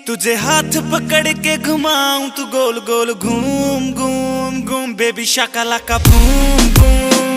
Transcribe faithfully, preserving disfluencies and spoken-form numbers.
तुझे हाथ पकड़ के घुमाऊं तू गोल गोल घूम घूम घूम बेबी शाकाला का बूम बूम।